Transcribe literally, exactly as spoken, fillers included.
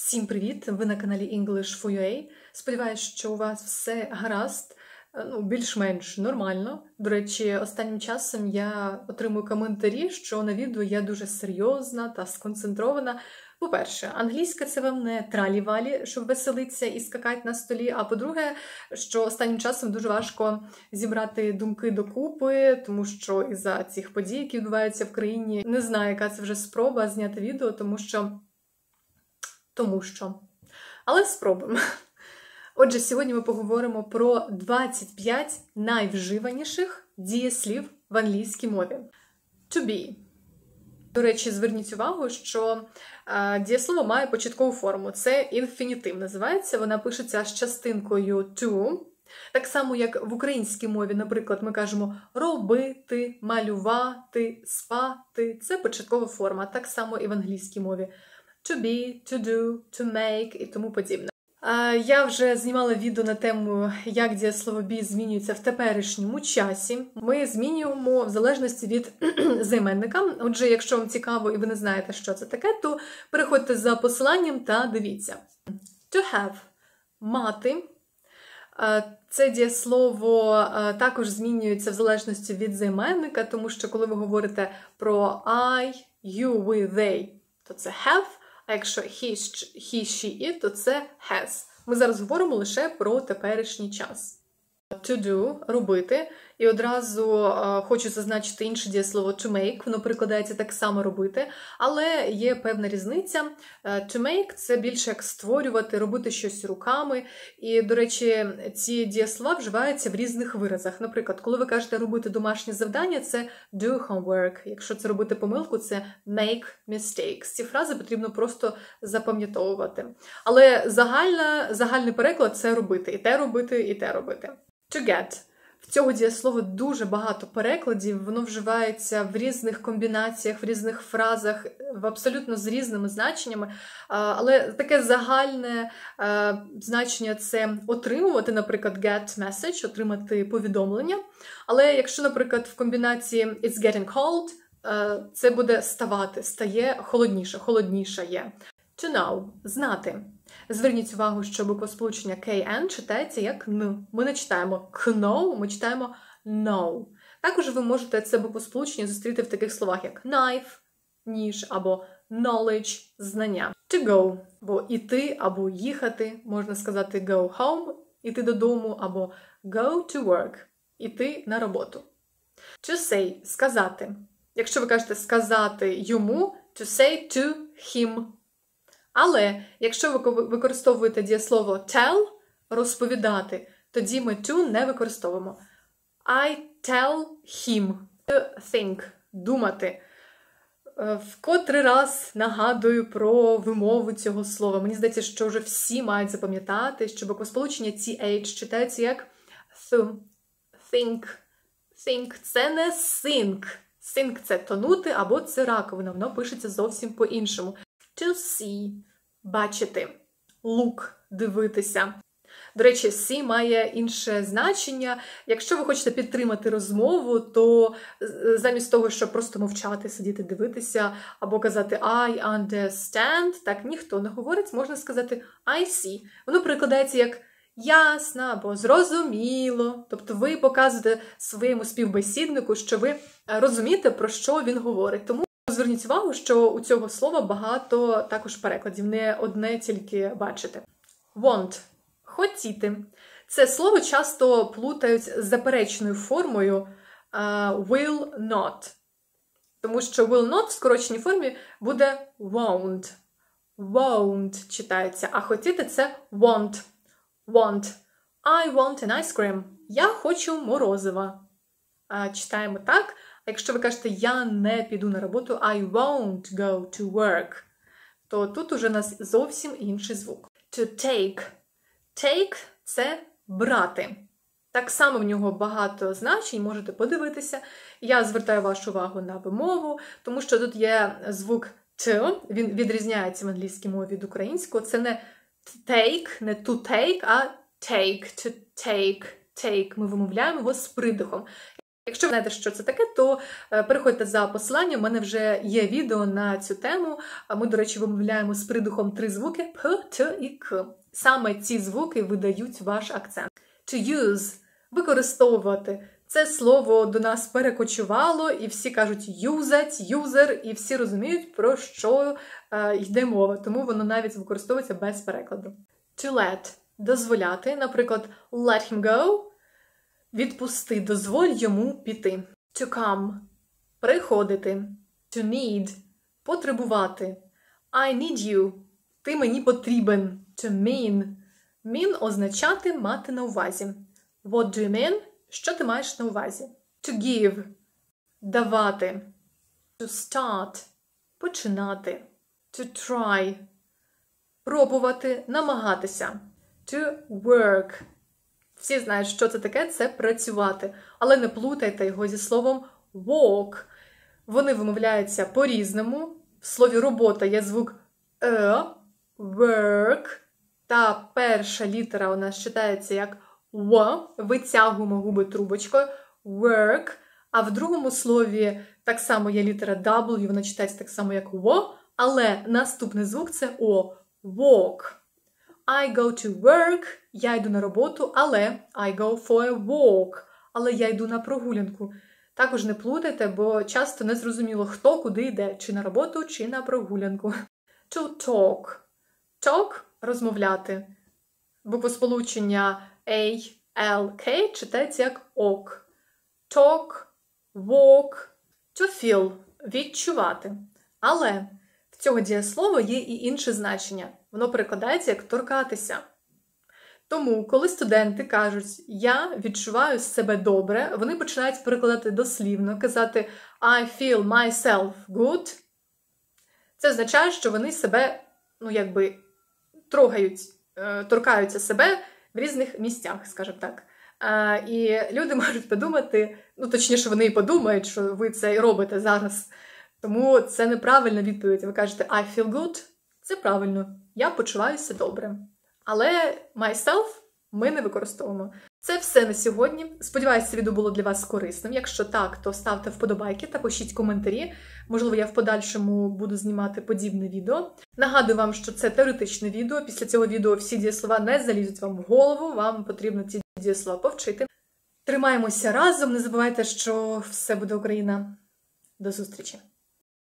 Всім привіт! Ви на каналі English for ю ей. Сподіваюсь, що у вас все гаразд, ну, більш-менш нормально. До речі, останнім часом я отримую коментарі, що на відео я дуже серйозна та сконцентрована. По-перше, англійська – це вам не тралі-валі, щоб веселитися і скакати на столі. А по-друге, що останнім часом дуже важко зібрати думки докупи, тому що із-за цих подій, які відбуваються в країні, не знаю, яка це вже спроба зняти відео, тому що... Тому що. Але спробуємо. Отже, сьогодні ми поговоримо про двадцять п'ять найвживаніших дієслів в англійській мові. To be. До речі, зверніть увагу, що е, дієслово має початкову форму. Це інфінітив називається. Вона пишеться з частинкою to. Так само, як в українській мові, наприклад, ми кажемо робити, малювати, спати. Це початкова форма. Так само і в англійській мові. To be, to do, to make і тому подібне. Я вже знімала відео на тему, як дієслово be змінюється в теперішньому часі. Ми змінюємо в залежності від займенника. Отже, якщо вам цікаво і ви не знаєте, що це таке, то переходьте за посиланням та дивіться. To have – мати. Це дієслово також змінюється в залежності від займенника, тому що коли ви говорите про I, you, we, they, то це have. А якщо he, he, she, it, то це has. Ми зараз говоримо лише про теперішній час. To do – робити. І одразу е, хочу зазначити інше дієслово to make. Воно прикладається так само робити. Але є певна різниця. To make – це більше як створювати, робити щось руками. І, до речі, ці дієслова вживаються в різних виразах. Наприклад, коли ви кажете робити домашнє завдання – це do homework. Якщо це робити помилку – це make mistakes. Ці фрази потрібно просто запам'ятовувати. Але загальна, загальний переклад – це робити. І те робити, і те робити. To get. В цього дієслова дуже багато перекладів, воно вживається в різних комбінаціях, в різних фразах, в абсолютно з різними значеннями. Але таке загальне значення – це отримувати, наприклад, get message, отримати повідомлення. Але якщо, наприклад, в комбінації it's getting cold, це буде ставати, стає холодніше, холодніше є. To know – знати. Зверніть увагу, що буквосполучення кей ен читається як Н. Ми не читаємо know, ми читаємо know. Також ви можете це буквосполучення зустріти в таких словах, як knife, ніж, або knowledge, знання. To go, бо іти, або їхати, можна сказати go home, іти додому, або go to work, іти на роботу. To say, сказати. Якщо ви кажете сказати йому, to say to him. Але якщо ви використовуєте дієслово tell, розповідати, тоді ми to не використовуємо. I tell him. To think, думати. В котрий раз нагадую про вимову цього слова. Мені здається, що вже всі мають запам'ятати, що буквосполучення ті ейч читається як th, think. Think – це не sink. Sink – це тонути або це раковина. Воно пишеться зовсім по-іншому. To see – бачити. Look – дивитися. До речі, see має інше значення. Якщо ви хочете підтримати розмову, то замість того, щоб просто мовчати, сидіти, дивитися, або казати I understand, так ніхто не говорить, можна сказати I see. Воно перекладається як ясно або зрозуміло. Тобто ви показуєте своєму співбесіднику, що ви розумієте, про що він говорить. Тому зверніть увагу, що у цього слова багато також перекладів, не одне тільки бачите. Want – хотіти. Це слово часто плутають з заперечною формою uh, will not. Тому що will not в скороченій формі буде won't. Won't читається, а хотіти – це want. Want. I want an ice cream. Я хочу морозива. А, читаємо так. А якщо ви кажете, я не піду на роботу, I won't go to work, то тут уже у нас зовсім інший звук. To take. Take – це брати. Так само в нього багато значень, можете подивитися. Я звертаю вашу увагу на вимову, тому що тут є звук Т, він відрізняється в англійській мові від українського. Це не take, не to take, а take, to take, take. Ми вимовляємо його з придихом. Якщо ви знаєте, що це таке, то переходьте за посиланням, у мене вже є відео на цю тему. Ми, до речі, вимовляємо з придухом три звуки П, Т і К. Саме ці звуки видають ваш акцент. To use – використовувати. Це слово до нас перекочувало, і всі кажуть юзать, юзер, і всі розуміють, про що е, йде мова. Тому воно навіть використовується без перекладу. To let – дозволяти. Наприклад, let him go – відпусти, дозволь йому піти. To come – приходити. To need – потребувати. I need you – ти мені потрібен. To mean – mean – означати, мати на увазі. What do you mean? Що ти маєш на увазі? To give – давати. To start – починати. To try – пробувати, намагатися. To work – всі знають, що це таке – це працювати. Але не плутайте його зі словом walk. Вони вимовляються по-різному. В слові робота є звук «е», work, та перша літера у нас читається як «в», витягуємо губи трубочкою, work, а в другому слові так само є літера W, вона читається так само як «в», але наступний звук – це «о», walk. I go to work, я йду на роботу, але I go for a walk, але я йду на прогулянку. Також не плутайте, бо часто не зрозуміло, хто куди йде, чи на роботу, чи на прогулянку. To talk. Talk – розмовляти. Буквосполучення A, L, K читається як ок. Talk, walk, to feel – відчувати. Але в цього дієслова є і інше значення. Воно перекладається як торкатися. Тому, коли студенти кажуть «я відчуваю себе добре», вони починають перекладати дослівно, казати «I feel myself good». Це означає, що вони себе, ну, якби, трогають, торкаються себе в різних місцях, скажімо так. І люди можуть подумати, ну, точніше, вони і подумають, що ви це і робите зараз. Тому це неправильна відповідь. Ви кажете «I feel good» – це правильно, я почуваюся добре. Але myself ми не використовуємо. Це все на сьогодні. Сподіваюся, це відео було для вас корисним. Якщо так, то ставте вподобайки та пишіть коментарі. Можливо, я в подальшому буду знімати подібне відео. Нагадую вам, що це теоретичне відео. Після цього відео всі дієслова не залізуть вам в голову. Вам потрібно ці дієслова повчити. Тримаємося разом. Не забувайте, що все буде Україна. До зустрічі!